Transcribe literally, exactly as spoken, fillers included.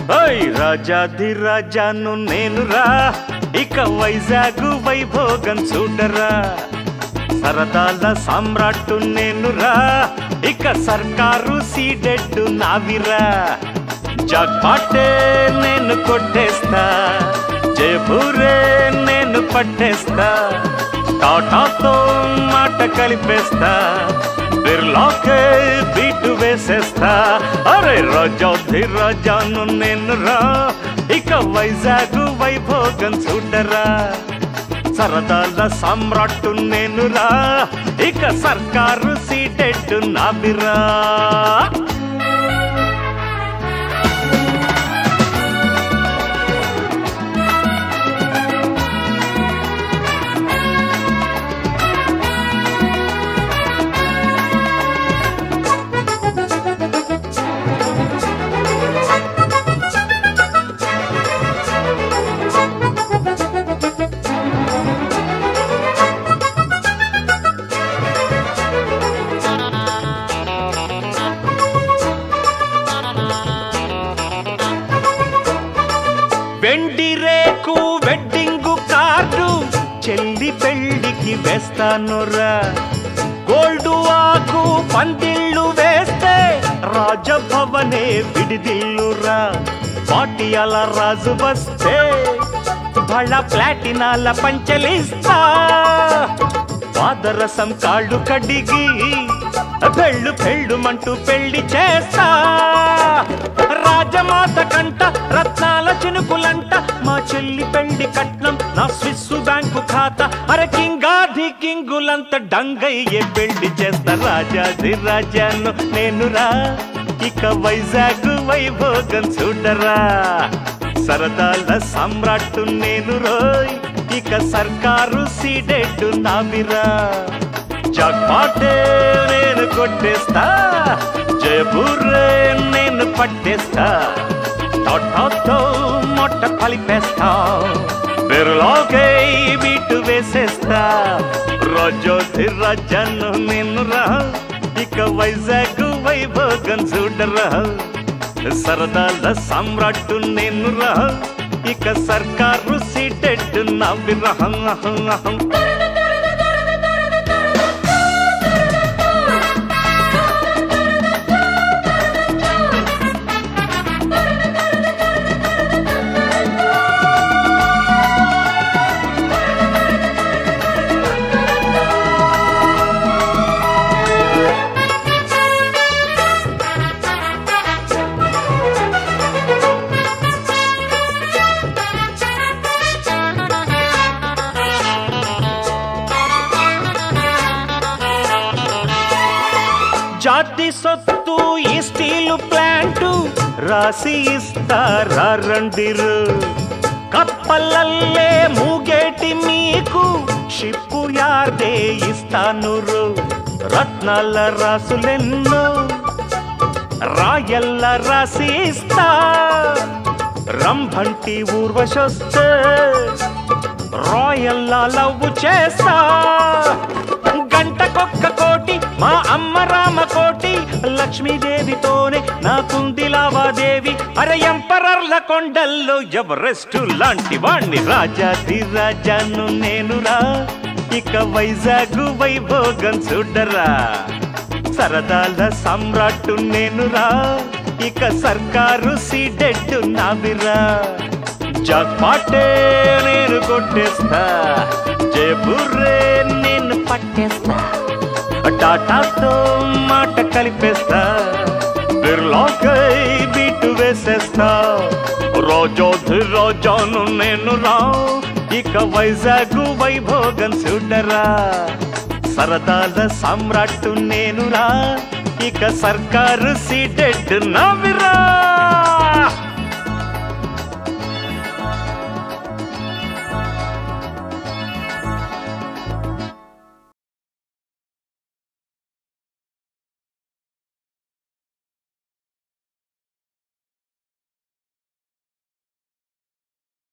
ఓయ్ రాజాది రాజాను నేనురా, ఇక వైజాగ్ వైభోగం చూడరా. సరదాల సామ్రాట్టు నేనురా, ఇక సర్కారు సీడెడ్డు నావిరా. జాక్పాటే నేను కొట్టేస్తా, జయపూరే నేను పట్టేస్తా. టాటాతో మాట కలిపేస్తా, బిర్లాకే బీటు వేసేస్తా. అరే రాజాది రాజాను నేనురా, ఇక వైజాగ్ వైభోగం చూడరా. సరదాల సామ్రాట్టు నేనురా, ఇక సర్కారు సీడెడ్డు నావిరా. వెండి రేకు వెడ్డింగు కార్డు చెల్లి పెళ్లికి వేస్తానురా. గోల్డు ఆకు పందిళ్ళు వేస్తే రాజభవనే విడిదిల్లురా. పాటియాల రాజు వస్తే బళ్ళ ప్లాటినాల పంచలిస్తా. పాదరసం కాళ్ళు కడిగి పెళ్ళు పెళ్ళుమంటూ పెళ్లి చేస్తా. రాజమాత కంట రత్నాల చినుకులంట, మా చెల్లి పెళ్లి కట్నం నా స్విస్ బ్యాంకు ఖాతా. అరే కింగాది కింగులంత డంగయ్యే పెళ్లి చేస్తా. రాజాది రాజాను నేనురా, ఇక వైజాగ్ వైభోగం చూడరా. సరదాల సామ్రాట్టు నేను రోయ్, ఇక సర్కారు సీడెడ్డు నావిరా. జాక్పాటే నేను కొట్టేస్తా, జయపూరే నేను పట్టేస్తా. టాటాతో మొట్ట కలిపేస్తా, బిర్లాకే బీటు వేసేస్తా. రాజాది రాజాను నేనురా, ఇక వైజాగ్ వైభోగం చూడరా. సరదాల సామ్రాట్టు నేనురా, ఇక సర్కారు సీడెడ్డు నావిరా. జాతి సొత్తు ఈ స్టీలు ప్లాంటు రాసి ఇస్తారా రండిరు. కప్పలల్లే మూగేటి మీకు షిప్పు యార్దే ఇస్తానురు. రత్నాల రాసులెన్నో రాయల్ల రాసి ఇస్తా. రంభంటి ఊర్వశొస్తే రాయల్లా లవ్వు చేస్తా. గంటకొక్క కోటి మా అమ్మ రామ కోటి, లక్ష్మీదేవితోనే నాకుంది లావాదేవి. అరే ఎంపరర్ల కొండల్లో ఎవరెస్టు లాంటి వాణ్ణి. రాజాది రాజాను నేనురా, ఇక వైజాగ్ వైభోగం చూడరా. సరదాల సామ్రాట్టు నేనురా, ఇక సర్కారు సీడెడ్డు నావిరా. జాక్పాటే నేను కొట్టేస్తా, జయపూరే నేను పట్టేస్తా. టాటాతో మాట కలిపేస్తా, బిర్లాకే బీటు వేసేస్తా. రాజాది రాజాను నేనురా, ఇక వైజాగ్ వైభోగం చూడరా. సరదాల సామ్రాట్టు నేనురా, ఇక సర్కారు సీడెడ్డు నావిరా.